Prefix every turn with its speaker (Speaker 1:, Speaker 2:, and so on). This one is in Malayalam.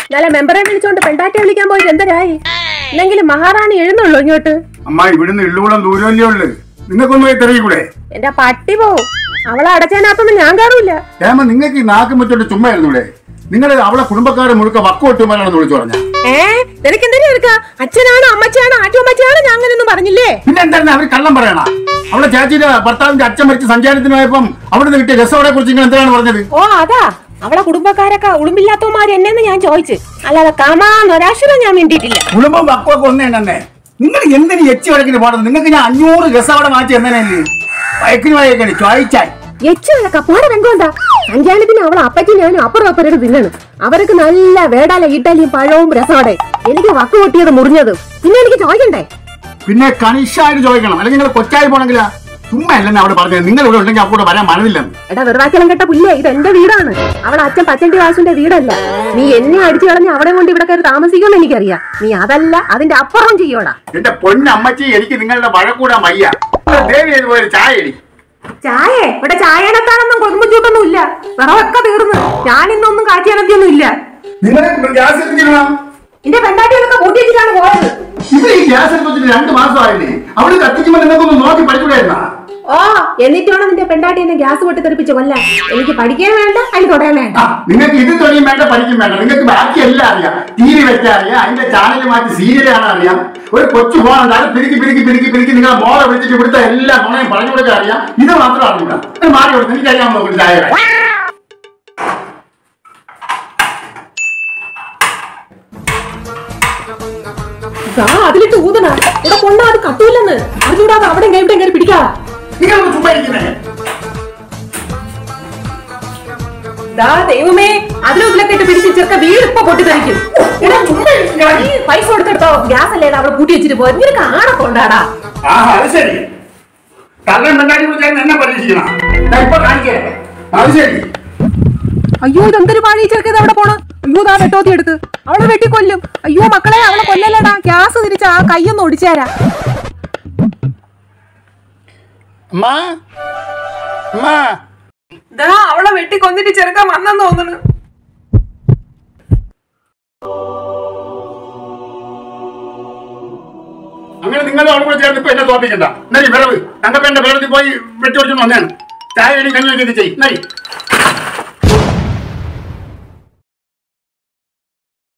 Speaker 1: നല്ല മെമ്പറെ വിളിച്ചോണ്ട് പെണ്ടാട്ടി വിളിക്കാൻ പോയിട്ട് എന്തരായി? ഇല്ലെങ്കിലും മഹാറാണി എഴുന്നുള്ളൂ ഇങ്ങോട്ട്.
Speaker 2: അമ്മ ഇവിടുന്ന് ഇള്ളുകൂടം ദൂരമല്ലേ ഉള്ളു, നിങ്ങൾക്കൊന്നും പോയി തെറിയൂടെ?
Speaker 1: എന്റെ പട്ടി പോവും, അവളെ അടച്ചാനകത്തൊന്നും ഞാൻ കാണൂല.
Speaker 2: നിങ്ങൾക്ക് ഈ നാക്കും പറ്റോട്ട് ചുമ്മാ ആയിരുന്നൂടെ? നിങ്ങൾ അവളെ കുടുംബക്കാരെ മുഴുക്ക വക്കോട്ടുമാരാണെന്ന് വിളിച്ചു പറഞ്ഞ
Speaker 1: നിനക്ക് എന്തെങ്കിലും എടുക്കാം? അച്ഛനാണോ അമ്മച്ചാണോ ആറ്റുമ്മച്ചാണോ? ഞാൻ അങ്ങനെയൊന്നും പറഞ്ഞില്ലേ.
Speaker 2: പിന്നെ എന്തായിരുന്നു അവർ കള്ളം പറയണ? അവളെ ചേച്ചിയുടെ ഭർത്താവിന്റെ അച്ഛൻ മരിച്ച് സഞ്ചാരത്തിന് പോയപ്പം അവിടുന്ന് കിട്ടിയ രസോടെ കുറിച്ച് നിങ്ങൾ എന്താണ് പറഞ്ഞത്?
Speaker 1: ഓ അതാ, അവളെ കുടുംബക്കാരൊക്കെ ഉളുമ്പില്ലാത്തവന്മാര് എന്നെന്ന് ഞാൻ ചോദിച്ചു, അല്ലാതെ കാമാന്നൊരാശ്രം ഞാൻ വേണ്ടിയിട്ടില്ല.
Speaker 2: കുടുംബം വക്കൊക്കെ ഒന്നേ. നിങ്ങൾ എന്തിനു എച്ച് വഴക്കിന് പാടുന്നത്? നിങ്ങൾക്ക് ഞാൻ 500 രസോടെ മാറ്റി എന്നല്ലേ വയക്കിന് വയക്കണി ചോദിച്ചാൽ
Speaker 1: കപ്പാടെ വെങ്കോണ്ടാ. സഞ്ചാരത്തിന് അവളെ അപ്പച്ചി ഞാനും അപ്പുറം തിന്നണം. അവർക്ക് നല്ല വേടാല ഇഡലിയും പഴവും രസോടെ, എനിക്ക് വക്ക് പൊട്ടിയത് മുറിഞ്ഞത്. പിന്നെ എനിക്ക് ചോദിക്കണ്ടേ?
Speaker 2: പിന്നെ കണിഷായിട്ട് ചോദിക്കണം, അല്ലെങ്കിൽ നിങ്ങൾ കൊച്ചായി പോണെങ്കിലാ. ചുമ്മാ അല്ലെന്ന് അവിടെ പറഞ്ഞത്. നിങ്ങൾ ഇവിടെ ഉണ്ടെങ്കിൽ അവിടെ വരാൻ മനവില്ലെന്ന്.
Speaker 1: എടാ വെറുവാക്കലം കേട്ട പുല്ലേ, ഇത് എന്റെ വീടാണ്. അവളെ അച്ഛൻ പച്ചണ്ടി വാസുന്റെ വീടല്ല. നീ എന്നെ അടിച്ചു കളഞ്ഞ് അവിടെ കൊണ്ട് ഇവിടെ കയറി താമസിക്കുമെന്ന് എനിക്കറിയാം. നീ അതല്ല അതിന്റെ അപ്പുറം ചെയ്യോടാ.
Speaker 2: എന്റെ പൊന്നമ്മച്ചി, എനിക്ക് നിങ്ങളുടെ വഴക്കൂടാൻ വയ്യ. ദേവി പോയ ചായ എടി.
Speaker 1: ചായ ഇവിടെ ചായനത്താനൊന്നും കൊതുമ്പൂക്കൊന്നും ഇല്ല. വിറവൊക്കെ തീർന്ന് ഞാനിന്നൊന്നും കാച്ചിയനത്തിയൊന്നും ഇല്ല. എന്റെ പെണ്ടാട്ടികളൊക്കെ കൂട്ടി വെച്ചിട്ടാണ് പോയത്.
Speaker 2: ഇവിടെ ഈ ഗ്യാസ് എടുത്ത് 2 മാസമായില്ലേ? അവിടെ കത്തിക്കുമ്പോ നിങ്ങൾക്കൊന്ന് നോക്കി പഠിക്കൂടായിരുന്ന?
Speaker 1: ഓ എന്നിട്ടാണ് നിന്റെ പെണ്ടാട്ടി എന്നെ ഗ്യാസ് പൊട്ടി തെറിപ്പിച്ച് കൊല്ലാൻ. എനിക്ക് പഠിക്കാൻ വേണ്ട, അതിന് തുടയാൻ വേണ്ട.
Speaker 2: നിങ്ങൾക്ക് ഇത് തൊഴിയും വേണ്ട, പഠിക്കും വേണ്ട. നിങ്ങൾക്ക് ബാക്കി എല്ലാം അറിയാം. ടി വി വെച്ചാൽ അറിയാം, അതിന്റെ ചാനൽ മാറ്റി സീരിയൽ കാണാൻ അറിയാം. ഒരു കൊച്ചു ഫോണുണ്ട്, അത് പിരിക്കി നിങ്ങളെ മോളെ വിളിച്ചിട്ട് ഇവിടുത്തെ എല്ലാ ഗുണയും പറഞ്ഞു കൊടുക്കാൻ അറിയാം. ഇത് മാത്രം അറിയില്ല. മാറി കൊടുത്ത് എനിക്കറിയാൻ നോക്കും ചായ.
Speaker 1: അതിലിട്ട് ഊതണ ഇവിടെ കൊണ്ടാ, അത് കത്തൂല്ലെന്ന് അറിഞ്ഞൂടാതെ അവിടെ എവിടെ കയറി പിടിക്കാ. ദൈവമേ, അതിലൊക്കെ ഇട്ട് പിടിച്ച് ചെറുക്ക വീട് ഇപ്പൊ പൊട്ടിത്തെറിക്കും. പൈസ കൊടുത്തെടുത്തോ? ഗ്യാസ് അല്ലേ അവിടെ കൂട്ടി വെച്ചിട്ട് പോയി. നിനക്ക് ആണെ കൊണ്ടാടാ. അയ്യോ ഇതെന്തൊരു പാഴി ചെറുക്കത് അവിടെ പോണ. അയ്യോ ദാ വെട്ടോത്തി എടുത്ത് അവളെ വെട്ടിക്കൊല്ലും. അയ്യോ മക്കളെ, അവളെ കൊല്ലല്ലടാ. ഗ്യാസ് തിരിച്ച ആ കയ്യൊന്ന് ഒടിച്ചേരാ. അവളെ വെട്ടിക്കൊന്നിട്ട് ചെറുക്കാൻ വന്നെന്ന് തോന്നുന്നു.
Speaker 2: അങ്ങനെ നിങ്ങൾ അവിടെ കൂടെ ചേർന്ന് ഇപ്പൊ എന്നെ തോപ്പിക്കണ്ട. നരി വിറവ് ഞങ്ങൾക്ക് എന്റെ വിറവിൽ പോയി വെട്ടിയൊടിച്ചു വന്നേണ്. ചായ കഞ്ഞി ചെയ്യും.